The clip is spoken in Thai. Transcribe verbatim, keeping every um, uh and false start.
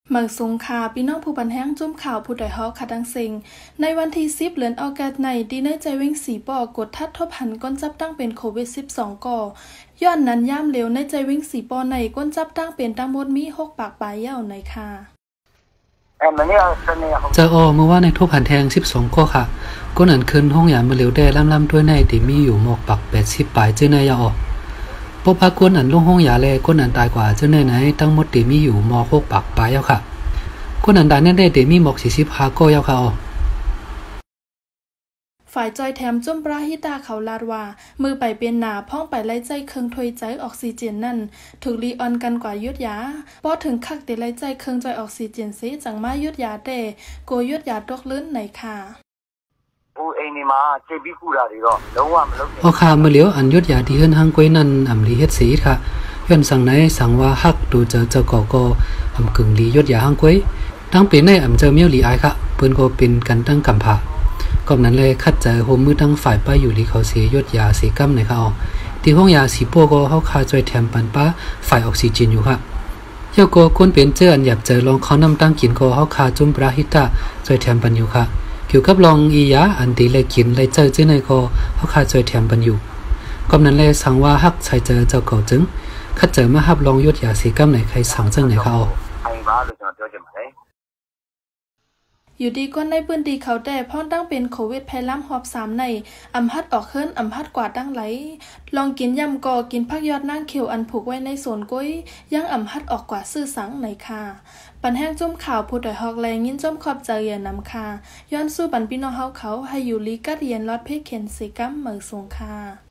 เมืองสงขลาพี่น้องผู้บันแห้งจุ่มข่าวผู้ใดฮอกขัดดังเซิงในวันที่สิบเดือนออกาศในดีในใจเว้งสีปอกดทัดทบหันก้นจับตั้งเป็นโควิดสิบสองก่อย้อนนั้นย่ามเหลวในใจเว้งสีปอในก้นจับตั้งเป็นทั้งหมดมีหกปากปลายยาวในค่ะจะออเมื่อว่าในทุบหันแทงสิบสองข้อค่ะก้นอันขึ้นห้องยามมาเหลวได้ล่ำๆด้วยในที่มีอยู่หมอกปักแปดสิบปลายเจ้าในยาออกพบพักก้นอันลงห้องยาแลก้นอันตายกว่าเจ้าในไหนตั้งหมดที่มีอยู่หมอกหกปักปลายยาวค่ะก้นอันตายนั่นได้ที่มีหมอกสี่สิบห้าก็ยาวค่ะออกฝ่ายจอยแถมจุ่มปราฮิตาเขาลาดว่ามือไปเป็นหนาพ่องไปไล่ใจเครื่องถอยใจออกซิเจนนั่นถูกรีออนกันกว่ายุดยาพอถึงคักเดไล่ใจเครื่องจอยออกซิเจนซีจังมายุดยาเดโกยุดยาตกลื่นไหนค่ะโอ้เองนี่มาเจ็บบิคูราดีก็แล้วว่ามันแล้วออค่ะมาเหลียวอันยุดยาที่เฮือนหางกวยนั่นอำลีเฮ็ดสีค่ะย้อนสั่งไหนสั่งว่าฮักดูเจอเจ้าก่อก็อำกึ่งลียุดยาหางกวยตั้งเป็นในอำเจอเมียวลีอายค่ะเปิ้นก็เป็นกันตั้งกำผาก่อนนั้นเลยคัดเจอโฮมมือทั้งฝ่ายป้าอยู่ลีเขาเสียยดยาสีกัมในค่ะออกที่ห้องยาสีโป้ก็เขาคาจอยแถมปันป้าฝ่ายออกซิเจนอยู่ค่ะเจ้าก็คนเป็นเจออันหยับเจอลองเขานำตั้งกินก็เขาคาจุ่มปราฮิตาจอยแถมปันอยู่ค่ะเกี่ยวกับลองอียาอันตีเลยกินเลยเจอเจ้าในก็เขาคาจอยแถมปันอยู่ก่อนนั้นเลยสั่งว่าฮักใช้เจอเจ้าเก่าจึงคัดเจอมาฮับลองยดยาสีกัมในใครสั่งจึงในค่ะออกอยู่ดีก้นในปืนดีเขาแต่พ่อตั้งเป็นโควิดแพร่ล้ำหอบสามในอำพัดออกเฮิรนอำพัดกว่าตั้งไหลลองกินยำกอกินพักยอดนางเขียวอันผูกไว้ในสวนกุ้ยยังอำพัดออกกว่าซื่อสังในค่ะปันแห้งจุ่มข่าวผู้ดอยฮอกแรงยินจุ่มขอบใจเย็นนำค่ะย้อนสู้ปันพี่น้องเฮาเขาให้อยู่ลีกัดเย็นรอดเพศเข็นสีกัมเหมือสงค่ะ